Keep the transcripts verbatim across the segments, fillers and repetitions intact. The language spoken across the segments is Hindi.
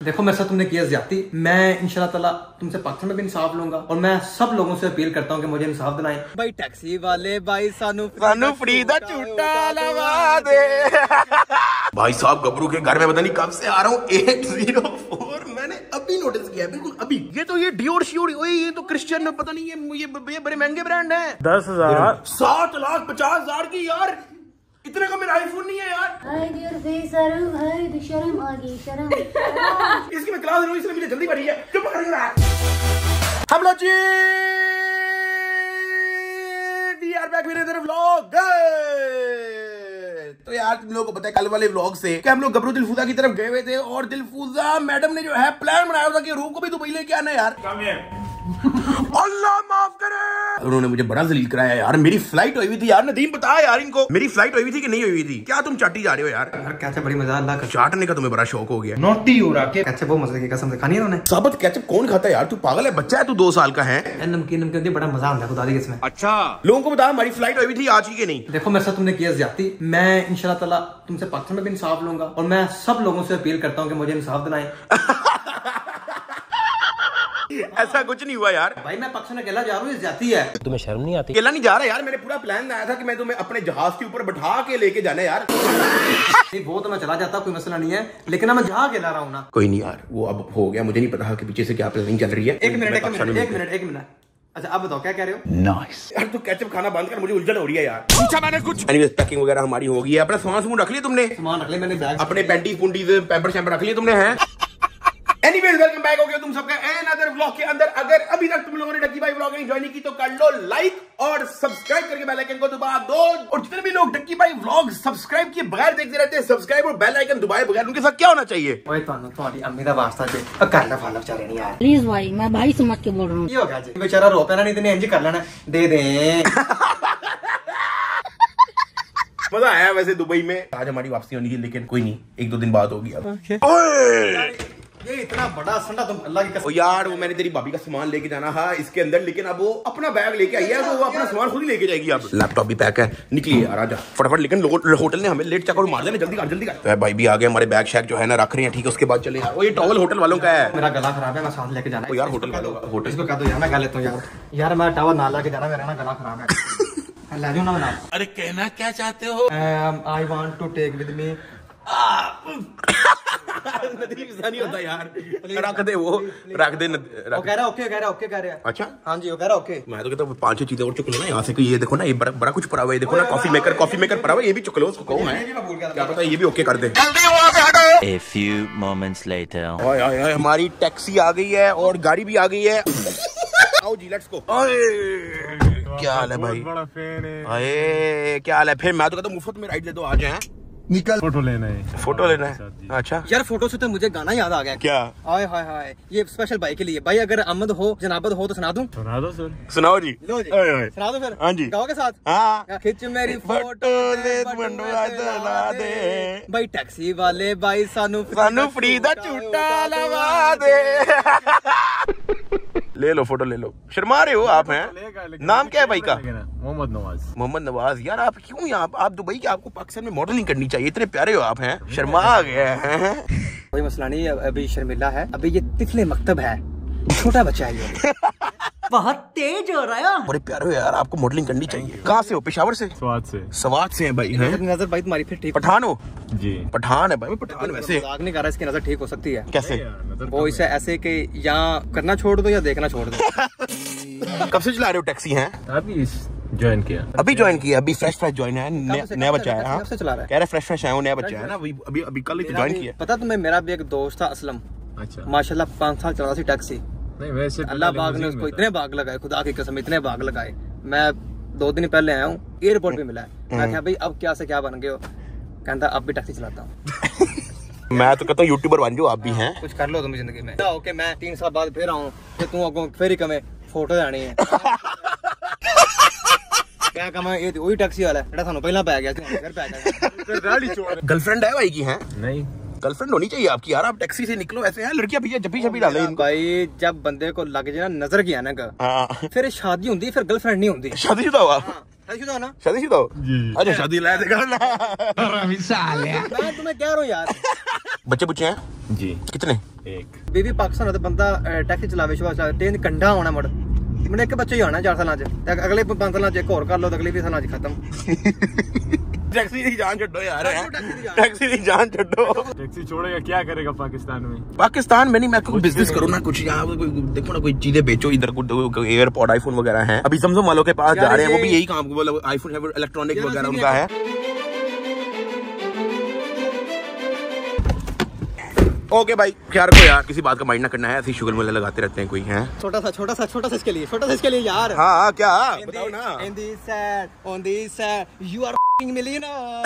देखो मेरे साथ तुमने किया ज्यादती, मैं इंशाल्लाह ताला तुमसे पाकिस्तान में भी इंसाफ लूंगा और मैं सब लोगों से अपील करता हूँ कि मुझे इंसाफ दिलाएं। भाई टैक्सी वाले भाई सानू सानू फ्री दा झूठा लगा दे। भाई साहब गबरू के घर में पता नहीं कब से आ रहा हूँ। एट जीरो फोर मैंने अभी नोटिस किया, बिल्कुल अभी। ये तो ये डियोर शियोर, ये तो क्रिश्चियन में पता नहीं, ये ये, ये बड़े महंगे ब्रांड है। दस हजार सात लाख पचास हजार की यार, इतने का मेरा आईफोन नहीं है यार। हाय डियर फेसर, हाय द शर्म आ गई शर्म। इसकी मैं क्लास लूं, इसलिए मुझे जल्दी पड़ी है। चुप कर रहा है। हम लोग जी we are back with another vlog. तो यार तुम लोगों को पता है कल वाले व्लॉग से कि हम लोग गबरू दिलफूजा की तरफ गए हुए थे और दिलफूजा मैडम ने जो है प्लान बनाया था कि रूह को भी दुबई लेके आना यार। अल्लाह माफ करे। उन्होंने मुझे बड़ा जलील कराया यार। मेरी फ्लाइट हुई थी यार, नदीम बताया यार इनको, मेरी फ्लाइट हुई थी कि नहीं हुई थी? क्या तुम चाटी जा रहे हो यार? यार कैचअप बड़ी मजा, अल्लाह का चाटने का तुम्हें बड़ा शौक हो गया। नोटी हो रहा के कैचअप वो मजे की कसम से खानी है उन्होंने। साबित केचप कौन खाता है यार? तू पागल है, बच्चा है तू, दो साल का है। नमकीन नमकीन बड़ा मजा आता है खुदा दी इसमें। अच्छा लोगों को बता हमारी फ्लाइट हुई थी आज ही के नहीं। देखो मेरे साथ तुमने किया ज्यादती, मैं इंशाल्लाह ताला तुमसे पाकिस्तान में भी इंसाफ लूंगा और मैं सब लोगों से अपील करता हूँ कि मुझे इंसाफ दिलाएं। ऐसा कुछ नहीं हुआ यार। भाई मैं पाकिस्तान अकेला जा रहा हूँ, ये ज्यादती है। तुम्हें शर्म नहीं आती? अकेला नहीं जा रहा यार, मैंने पूरा प्लान बनाया था कि मैं तुम्हें अपने जहाज के ऊपर बैठा के लेके जाना है यार। नहीं वो तो मैं चला जाता, कोई मसला नहीं है, लेकिन मैं जहाँ अकेला रहा हूँ ना। कोई नहीं यार, वो अब हो गया, मुझे नहीं पता कि पीछे से क्या प्लानिंग चल रही है। एक मिनट एक मिनट एक मिनट एक मिनट अच्छा आप बताओ क्या कह रहे हो? नाइस यार, तू केचप खाना बंद कर, मुझे उलझन हो रही है यार। पूछा मैंने कुछ। एनीवेज पैकिंग वगैरह हमारी हो गई है। अपना सामान सुमान रख लिया तुमने? सामान रख लिया मैंने, बैग अपने पैंटीज पुंटीज पैम्पर शैम्पर रख लिए तुमने हैं? एनीवेज वेलकम बैक हो गया तुम सबका अनदर व्लॉग के अंदर। अगर अभी तक तुम लोगों ने डक्की भाई व्लॉग नहीं ज्वाइन की तो कर लो लाइक और सब्सक्राइब करके बेल आइकन को दबा दो। और जितने भी लोग डक्की भाई व्लॉग सब्सक्राइब किए बगैर देखते रहते हैं, सब्सक्राइब और बेल आइकन दबाए बगैर, उनके साथ क्या होना चाहिए? ओए तानु तुम्हारी अम्मी दा वास्ता जे कर ले फॉलो चले नहीं यार प्लीज भाई, मैं भाई समझ के बोल रहा हूँ। ये हो गया जी, बेचारा रो पैना नहीं, इतने इंज कर लेना दे दे। मजा आया वैसे दुबई में। आज हमारी वापसी होनी थी लेकिन कोई नहीं, एक दो दिन बाद होगी अब। ये इतना बड़ा संडा तुम अल्लाह की कसम। ओ यार वो मैंने तेरी भाभी का सामान लेके जाना है इसके अंदर, लेकिन अब वो अपना बैग लेके आई है तो वो अपना सामान खुद ही लेके जाएगी। अब लैपटॉप भी पैक है, निकलिए यार आजा फटाफट। लेकिन होटल ने हमें लेट चेक और मार देना, जल्दी कर जल्दी कर। तो भाई भी आ गए, हमारे बैग शैग जो है ना रख रहे हैं, ठीक है? उसके बाद चले यार। वो ये टॉवल होटल वालों का है। मेरा गला खराब है, मैं साथ लेके जाना है यार होटल वालों का। होटल इसको कह दो यार, मैं कह लेता हूँ यार। यार मैं टॉवल ना लेके जाना, मेरा ना गला खराब है। ले जाओ ना बना। अरे कहना क्या चाहते हो? I want to take with me. नहीं होता यार, रख दे वो, रख दे। वो कह रहा ओके, कह रहा ओके, कह रहा है। अच्छा हाँ जी वो कह रहा ओके। मैं तो कहता हूँ पांच छह चीजें और चुक लो ना यहाँ से। ये देखो ना, ये बड़ा बड़ा कुछ पड़ा हुआ है, देखो ना कॉफी मेकर, कॉफी मेकर पड़ा हुआ है, ये भी चुक लो। उसको कहो मैं क्या पता ये भी ओके कर दे। A few moments later. ओए ओए ओए, हमारी टैक्सी आ गई है और गाड़ी भी आ गई है। आओ जी लेट्स गो। क्या हाल है भाई? बड़ा फैन है। अरे क्या हाल है? फिर मैं तो कहता हूँ मुफ्त में राइड दे दो, आ जाए। निकल फोटो लेना है। फोटो लेना है? अच्छा यार फोटो से तो मुझे गाना याद आ गया। क्या? हाय हाय हाय, ये स्पेशल भाई के लिए। भाई अगर अहमद हो, जनाबत हो तो सुना दूं? सुना दो सर। सुनाओ जी। लो जी ओए ओए। सुना दो फिर। हाँ जी। गाओ के साथ? हाँ। खिंच मेरी फोटो ले बंडवा जला दे। भाई टैक्सी वाले भाई सानू सानू फ्री दा झूठा लगा दे। ले लो फोटो ले लो। शर्मा रहे हो आप हैं? नाम क्या है भाई का? मोहम्मद नवाज। मोहम्मद नवाज। यार आप क्यों यहाँ? आप दुबई के, आपको पाकिस्तान में मॉडलिंग करनी चाहिए, इतने प्यारे हो आप हैं। शर्मा आ गए हैं। कोई मसला नहीं, अभी शर्मिला है, अभी ये तिफले मकतब है, छोटा बच्चा है ये। बहुत तेज हो रहा है। बड़े प्यारे हो यार, आपको मॉडलिंग करनी चाहिए। कहाँ से हो? पेशावर से? स्वाद से। स्वाद से हैं भाई। हैं? नजर भाई तुम्हारी फिर ठीक। पठान हो? जी पठान है भाई। पठान वैसे मजाक नहीं कर रहा, इसकी नजर ठीक हो सकती है। कैसे? वो इसे ऐसे कि यहाँ करना छोड़ दो या देखना छोड़ दो। कब से चला रहे हो टैक्सी? हैं अभी ज्वाइन किया। अभी ज्वाइन किया? अभी फ्रेश फ्रेश ज्वाइन है, नया बच्चा है। हाँ कब से चला रहा है? कह रहे फ्रेश फ्रेश है, वो नया बच्चा है ना, अभी अभी अभी कल ही ज्वाइन किया। पता तुम्हें, मेरा भी एक दोस्त था असलम। अच्छा। माशाल्लाह पाँच साल चला सी टैक्सी। नहीं वैसे अल्लाह बाग ने उसको इतने बाग लगाए, खुदा की कसम इतने बाग लगाए। मैं दो दिन पहले आया हूँ, एयरपोर्ट पे मिला है। मैं कहा भाई अब क्या से क्या बन गए हो? कहता अब भी टैक्सी चलाता हूँ। मैं तो कहता हूँ यूट्यूबर बन जाओ आप भी। हैं कुछ कर लो तुम जिंदगी में। ओके मैं तीन साल बाद फिर आऊँ कि तू अगो फिर ही कमे फोटो जानी है। क्या कमा? ये वही टैक्सी वाला है, थानू पहला पै गया, घर पै गया। गर्लफ्रेंड है भाई की? हैं नहीं गर्लफ्रेंड होनी चाहिए आपकी यार। आप टैक्सी से निकलो ऐसे हैं, लड़कियां भैया जब भी जब भी डाले इनको। भाई जब बंदे को लग जाए ना नजर की आने का, हाँ। फिर शादी होती है, फिर गर्लफ्रेंड नहीं होती। शादीशुदा हो आप? शादीशुदा हो ना? शादीशुदा हो? जी। अच्छा शादी लाया देखा ना। मैं तुम्हें कह रहा हूँ यार। बच्चे बुच्चे हैं जी कितने? एक बीवी पाकिस्तान होता बंदा टैक्सी चलावे शुरू ट्रेन कंढा होना मुड़ मैंने एक बच्चे ही आना चार साल च अगले पांच साल च एक और कर लो अगले भी साल खत्म। टैक्सी की जान छड्डो यार, टैक्सी की जान छड्डो। टैक्सी छोड़ेगा क्या करेगा पाकिस्तान में? पाकिस्तान में नहीं, मैं कोई बिजनेस करूँ ना कुछ, यहाँ कोई देखो ना कोई चीजें बेचो इधर, कुछ एयरपोर्ट आईफोन वगैरह है। अभी समझो वालों के पास जा रहे हैं, वो भी यही काम मतलब आईफोन इलेक्ट्रॉनिक वगैरह उनका है। ओके भाई ख्याल रखो यार, किसी बात का माइंड ना करना है, ऐसे शुगर मुल्ला लगाते रहते हैं कोई है। छोटा सा छोटा सा छोटा सा इसके लिए छोटा सा इसके लिए यार। हाँ हाँ क्या बताओ ना। In this sad, on this sad, you are f***ing millionaire.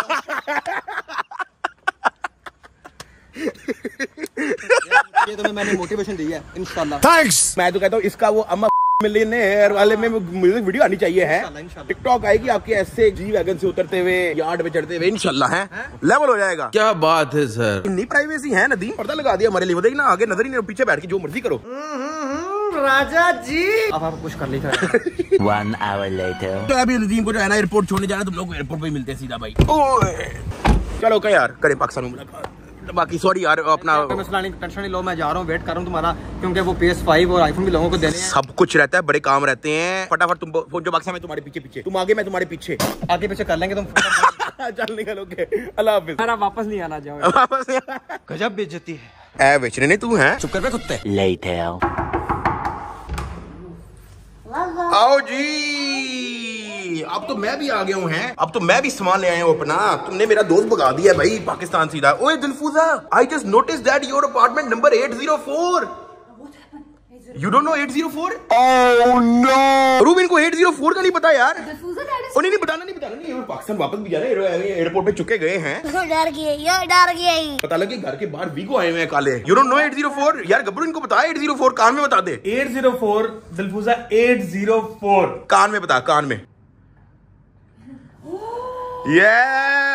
ये तुम्हें मैंने मोटिवेशन दी है इंशाल्लाह। थैंक्स। मैं तो कहता हूँ इसका वो अम्मा मिलियनेयर वाले में म्यूजिक वीडियो आनी चाहिए है। टिकटॉक आएगी आपके ऐसे जी वैगन से उतरते हुए यार्ड में चढ़ते हुए इंशाल्लाह है, लेवल हो जाएगा। क्या बात है सर। इतनी प्राइवेसी है नदीम, पर्दा लगा दिया हमारे लिए, देखना आगे नजर ही नहीं, पीछे बैठ के जो मर्जी करो। राजा जी अब आप कुछ कर लीजिए। One hour later. तो अभी नदीम को जो है ना एयरपोर्ट छोड़ने जाना, तुम लोग एयरपोर्ट पे मिलते हैं सीधा भाई। चलो क्या यार करें पाकिस्तान में मुलाकात। बाकी सॉरी यार अपना टेंशन नहीं लो, मैं जा रहा हूँ, वेट कर रहा हूँ तुम्हारा, क्योंकि वो पी एस फाइव और आईफोन भी लोगों को देने हैं। सब कुछ रहता है, बड़े काम रहते हैं। फटाफट तुम फोन जो बक्सा में तुम्हारे पीछे पीछे, तुम आगे मैं तुम्हारे पीछे, आगे पीछे कर लेंगे तुम। चल निकलोगे, अल्लाह हाफिज। वापस नहीं आना जाओ। वापस नहीं आना। गजब बेइज्जती है। ए बेचने नहीं तू है, चुप कर बे कुत्ते। Later. आओ जी, अब तो मैं भी आ गया हूँ हैं, अब तो मैं भी सामान ले आया हूँ अपना। तुमने मेरा दोस्त भगा दिया भाई पाकिस्तान सीधा। ओए Dilfuza, I just notice that your apartment number eight zero four. You don't know eight zero four? Oh no! Rubin को eight zero four का नहीं पता यार। ओ नहीं नहीं बताना नहीं बताना नहीं, पाकिस्तान वापस भी जा रहे हैं, एयरपोर्ट पे चुके गए हैं। डर गए ये डर गए। पता लगे घर के बाहर वीगो आए हुए हैं काले। You don't know eight zero four? यार गब्रू इनको बता eight zero four, कान में बता दे। eight zero four दिलफूजा eight zero four कान में बता, कान में। Yeah!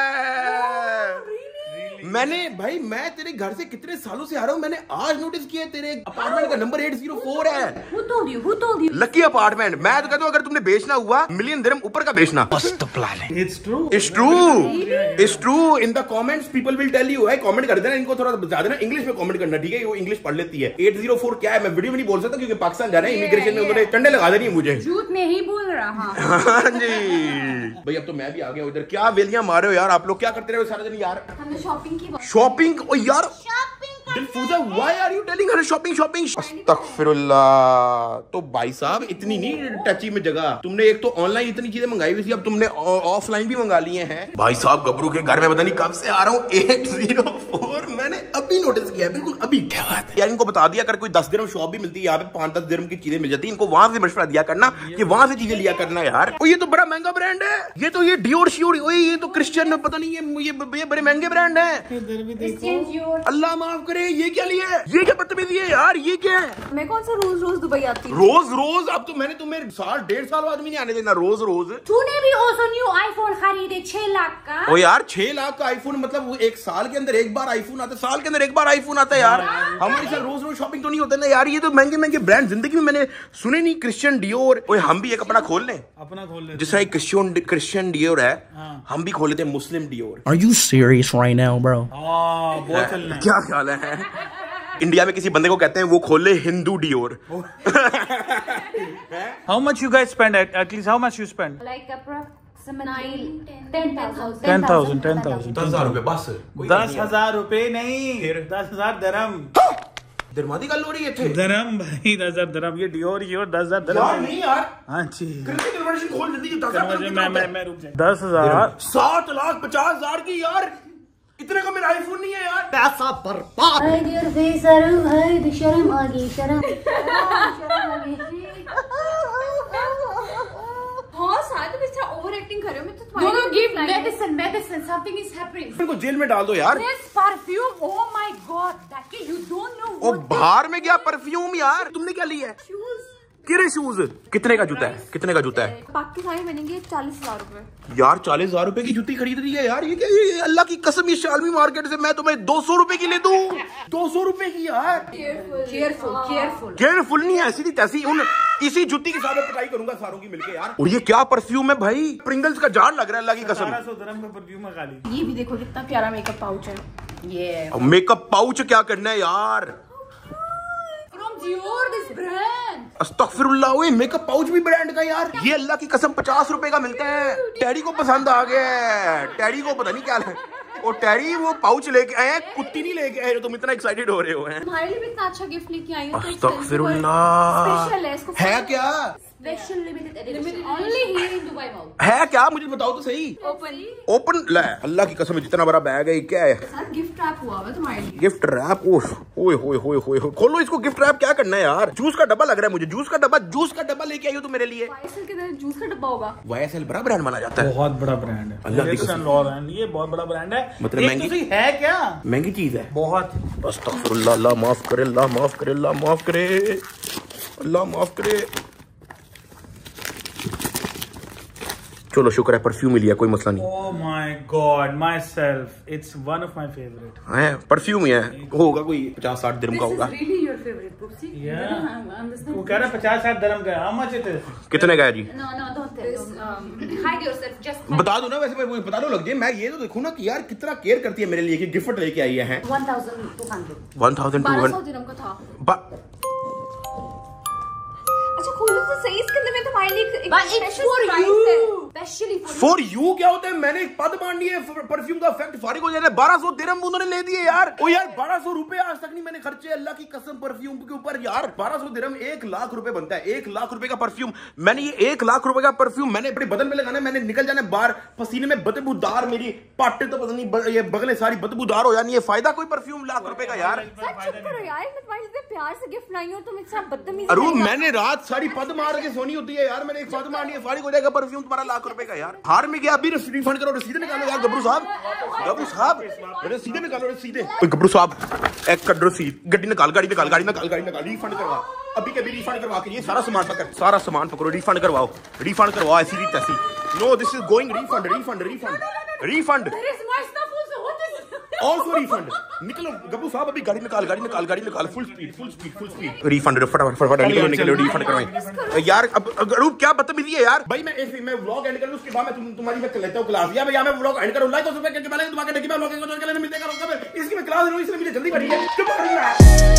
मैंने भाई मैं तेरे घर से कितने सालों से आ रहा हूँ, मैंने आज नोटिस किया तेरे अपार्टमेंट का नंबर eight zero four है। Who told you? Who told you? Lucky apartment. मैं तो कहता हूँ अगर तुमने बेचना हुआ मिलियन दिरहम ऊपर का बेचना। मस्त प्लान है। It's true. It's true. It's true. In the comments people will tell you है, कमेंट कर देना, इनको थोड़ा बता देना, इंग्लिश में कमेंट करना, ठीक है? वो इंग्लिश पढ़ लेती है। eight zero four क्या है मैं वीडियो में नहीं बोल सकता क्योंकि पाकिस्तान जा रहे हैं, इमिग्रेशन में उन्होंने चंडे लगा देनी है मुझे। झूठ नहीं बोल रहा। हाँ जी भाई, अब तो मैं भी आ गया उधर। क्या वेलियां मारे हो यार आप लोग, क्या करते रहे हो सारा दिन यार? हमने शॉपिंग की बात। शॉपिंग ओ यार, Dilfuza why are you telling her shopping shopping? अस्तगफिरुल्लाह। तो भाई साहब इतनी नहीं टची में जगह, तुमने एक तो ऑनलाइन इतनी चीजें मंगाई हुई थी, अब तुमने ऑफलाइन भी मंगा लिए हैं। भाई साहब गबरू के घर में पता नहीं कब से आ रहा हूँ eight zero four, मैंने अभी नोटिस किया है, बिल्कुल अभी। क्या बात है यार, इनको बता दिया कर कोई दस दिरहम शॉप भी मिलती है यहाँ पे, पांच दस दिरहम की चीजें मिल जाती है, इनको वहां से मशवरा दिया करना कि वहां से चीजें लिया करना यार। ये तो बड़ा महंगा ब्रांड है, ये तो ये डियोर शियोर, ये तो क्रिश्चियन पता नहीं ये ये बड़े महंगे ब्रांड है। अल्लाह माफ करे, ये क्या लिया है? ये क्या बदतमीजी है यार, ये क्या है? मैं कौन सा रोज रोज दुबई आती हूँ? रोज रोज अब तो मैंने तुम्हें साल डेढ़ साल बाद भी नहीं आने देना रोज रोज। तूने भी ओसो न्यू आईफोन खरीदे छह लाख का। ओ यार छह लाख का आईफोन, मतलब वो एक साल के अंदर एक बार आईफोन आता है, साल के अंदर एक बार आईफोन आता है यार। हमारे साथ रोज रोज शॉपिंग तो नहीं होता ना यार, ये तो महंगे महंगे ब्रांड जिंदगी में मैंने सुने नहीं। क्रिश्चियन डियोर, ओए हम भी एक अपना खोल लें, अपना खोल ले। जिस तरह क्रिश्चियन क्रिश्चियन डियोर है, हम भी खोल लेते हैं Muslim Dior. Are you serious right now, bro? हाँ बहुत चलना है। क्या ख्याल है? इंडिया में किसी बंदे को कहते हैं वो खोले Hindu Dior. How much you guys spend at, at least how much you spend? Like approximately ten thousand. ten thousand, ten thousand. दस हजार रुपए बस। दस हजार रुपए नहीं, दस हजार दरम। दरमादी गल हो रही है थे। दरम भाई, दस हजार दरम। ये डियोर ये दस हजार यार दरम नहीं यार, हाँ जी। कन्वर्जन खोल जल्दी, दस हजार मैं मैं मैं रुक जाए। दस हजार सात लाख पचास हजार की यार, इतने का मेरा आईफोन नहीं है यार। पैसा बर्बाद। हाय डियर फेसर, हाय शर्म आ गई, शर्म शर्म आ गई। हाँ साथ में इतना ओवर एक्टिंग कर रहे हो, मैं तो तुम्हारी No, no, give medicine, medicine. Something is happening. इनको जेल में डाल दो यार। This perfume, oh my God, that you don't know O what. बाहर में गया परफ्यूम यार, तुमने क्या लिया है? किरे शूज कितने का जूता है? कितने का जूता है? पाकिस्तानी बनेंगे चालीस हजार रूपए। यार चालीस हजार रुपए की जूती खरीद रही है यार, ये क्या? ये अल्लाह की कसम, ये शालमी मार्केट से मैं तुम्हें दो सौ रुपए की ले दूं? दो सौ रुपए की यार। केयरफुल केयरफुल केयरफुल केयरफुल नहीं, ऐसी थी तैसी। उन इसी जूती के साथ मैं पिटाई करूंगा सारों की मिलके यार। और ये क्या परफ्यूम है भाई, प्रिंगल्स का जार लग रहा है अल्लाह की कसम। सतारह सौ दरम का परफ्यूम है खाली। ये भी देखो कितना प्यारा मेकअप पाउच है। Yeah. मेकअप पाउच क्या करना है यार? From Dior, this brand. अस्तगफिरुल्लाह, ओए मेकअप पाउच भी ब्रांड का यार? ये अल्लाह की कसम पचास रुपए का मिलता है। टैडी को पसंद आ गया है। टैडी को पता नहीं क्या है। और टैडी वो पाउच लेके आए हैं, कुत्ती नहीं लेके आए जो तुम इतना एक्साइटेड हो रहे हो हैं। तुम्हारे लिए भी इतना अच्छा गिफ्ट लेके आई हूँ। अस्तगफिरुल्लाह, स्पेशल है इसको। है क्या? Special limited edition only here in Dubai mall. है क्या? मुझे बताओ तो सही। ओपन ओपन ले, अल्लाह की कसम जितना बड़ा बैग है, क्या है? सर गिफ्ट रैप हुआ है तुम्हारे लिए। Gift wrap? ओह ओए होए होए होए, खोलो इसको। गिफ्ट रैप क्या करना है यार? जूस का डब्बा लग रहा है मुझे। जूस का डब्बा, जूस का डब्बा लेके आई हो तुम मेरे लिए? वाईएसएल के अंदर जूस का डब्बा होगा। वाईएसएल बड़ा ब्रांड माना जाता है। बहुत बड़ा ब्रांड है अल्लाह की यस कसम। एंड लॉरेन, ये बहुत बड़ा ब्रांड है। मतलब एक महंगी- तो सही है क्या? महंगी चीज है बहुत। अस्तगफिरुल्लाह, अल्लाह माफ करे, अल्लाह माफ करे, अल्लाह माफ करे, अल्लाह माफ करे। चलो शुक्र है परफ्यूम मिल गया, कोई मसला नहीं oh my god, my self, it's one of my favourite. है। परफ्यूम ही है, होगा कोई पचास साठ दिरहम का होगा। Really your favorite, Poopsie? Yeah. I don't understand. वो कह रहा है पचास साठ दरम का है। How much it is? कितने का है जी? No, no, don't tell. Don't, um, hide yourself. Just बता दो ना, वैसे मैं मुझे बता दो लग जाए। मैं ये तो देखूं ना कि यार कितना केयर करती है मेरे लिए कि गिफ्ट लेके आई है। one thousand two hundred. One thousand two बारह सौ हंड्रेड। दिरहम का था। अच्छा खोलो तो सही, इसके अंदर मैं तुम्हारे लिए एक स्पेशल सरप्राइज है। स्पेशली फॉर यू क्या होता है? मैंने एक पद मान लिया, परफ्यूम का इफेक्ट फारिग हो जाता है। बारह सौ दिरहम उन्होंने ले दिए यार। ओ यार बारह सौ रुपए आज तक नहीं मैंने खर्चे, अल्लाह की कसम, परफ्यूम के ऊपर यार। बारह सौ दिरहम एक लाख रुपए बनता है। एक लाख रुपए का परफ्यूम मैंने, ये एक लाख रुपए का परफ्यूम मैंने अपने बदन में लगाना है। मैंने निकल जाना है बाहर, पसीने में बदबूदार, मेरी पाटे तो पता नहीं ब, ये बगले सारी बदबूदार हो जानी है। फायदा कोई परफ्यूम लाख रुपए का यार? चुप करो यार, मैं तुम्हारे लिए प्यार से गिफ्ट लाई हूं, तुम इतना बदतमीजी। अरे मैंने रात सारी पद मार के सोनी होती है यार। मैंने एक पद मारनी है, फारिग हो जाएगा परफ्यूम तुम्हारा लाख रुपए का यार। हार में गया, अभी रिफंड करो, रसीदें निकालो यार। गब्रू साहब, गब्रू साहब, रसीदें निकालो, रसीदें। गब्रू साहब एक कट रसीद, गड्डी निकाल, गाड़ी निकाल, गाड़ी निकाल, गाड़ी निकाल, रिफंड करवा अभी के अभी, रिफंड करवा के ये सारा सामान पकड़, सारा सामान पकड़ो, रिफंड करवाओ, रिफंड करवाओ ऐसी रीत ऐसी। No this is going refund, refund, refund, refund, also refund. निकलो गब्बू साहब, अभी गाड़ी निकाल, गाड़ी निकाल, गाड़ी निकाल, full speed, full speed, full speed. Refund फटाफट फटाफट निकलो, निकलो, रिफंड करवाएं यार। अब अरूप क्या बदतमीजी है यार। भाई मैं एक मैं व्लॉग एंड कर लूं, उसके बाद मैं तुम तुम्हारी मैं लेता हूं क्लास। या भैया मैं व्लॉग एंड करूं, लाइक और सब्सक्राइब करके बेल आइकन दबा के देखिए मैं व्लॉग को मिलते हैं। इसकी मैं क्लास लूं, इसलिए मुझे जल्दी पड़ी है।